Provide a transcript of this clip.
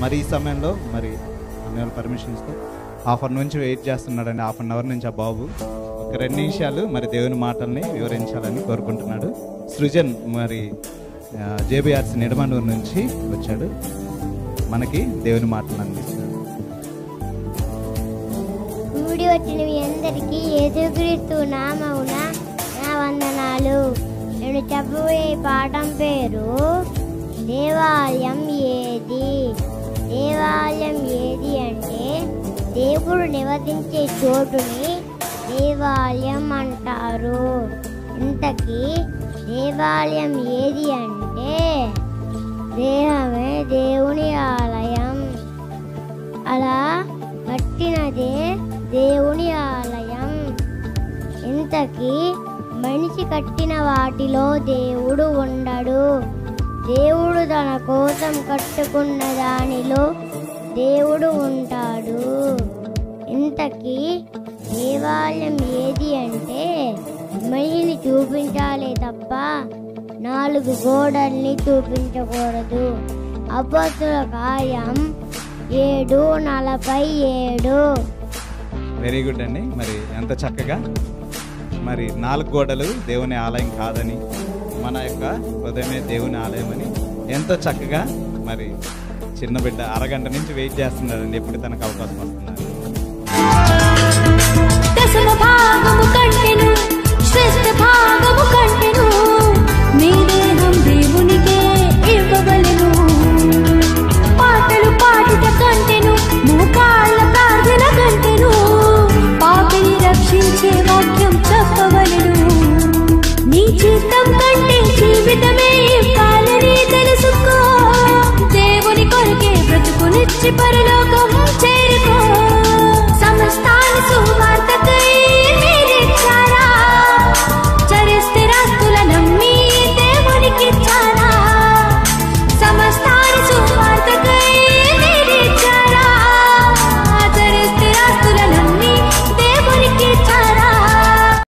మరి ఈ సమయంలో మరి అన్నయ్య పర్మిషన్ ఇస్తే హాఫ్ అన్ నుంచి వెయిట్ చేస్తున్నాడండి. హాఫ్ అన్ అవర్ నుంచి ఆ బాబు ఒక 2 నిమిషాలు మరి దేవుని మాటల్ని వివరించాలని కోరుకుంటున్నాడు. సృజన్ మరి జేబీఆర్సీ నిడమనూరు నుంచి వచ్చాడు, మనకి దేవుని మాటలు అందిస్తాడు. కూడి వచ్చిన మీ అందరికీ యేసుక్రీస్తు నామమున నా వందనాలు. నేను చెప్పబోయే పాఠం పేరు దేవాలయం ఏది. దేవాలయం ఏది అంటే దేవుడు నివసించే చోటుని దేవాలయం అంటారు. ఇంతకీ దేవాలయం ఏది అంటే దేహమే దేవుని ఆలయం. అలా కట్టినదే దేవుని ఆలయం. ఇంతకీ మనిషి కట్టిన వాటిలో దేవుడు ఉండడు. దేవుడు తన కోసం కట్టుకున్న దానిలో దేవుడు ఉంటాడు. ఇంతకీ దేవాలయం ఏది అంటే మనిషిని చూపించాలే తప్ప 4 గోడల్ని చూపించకూడదు. అపోస్తుల కార్యం 7:47. వెరీ గుడ్ అండి. మరి ఎంత చక్కగా మరి 4 గోడలు దేవుని ఆలయం కాదని, మన యొక్క హృదయమే దేవుని ఆలయం అని ఎంతో చక్కగా మరి చిన్న బిడ్డ అరగంట నుంచి వెయిట్ చేస్తున్నాడండి ఎప్పుడు తనకు అవకాశం వస్తున్నారు. దశమ భాగము కంటెను శ్రేష్ఠ భాగము కంటెను మీ దేహం దేవునికే ఇవ్వవలెను. పాటలు పాడుట కంటెను మోకాళ్ళ ప్రార్థన కంటెను పాపిని రక్షించే వాక్యం చెప్పవలెను. నీ జీవితం కంటే జీవితమే ఇవ్వాలని తెలుసుకో. దేవుని కొరకే బ్రతుకునిచ్చి పరలోకం చేరుకో. సమస్త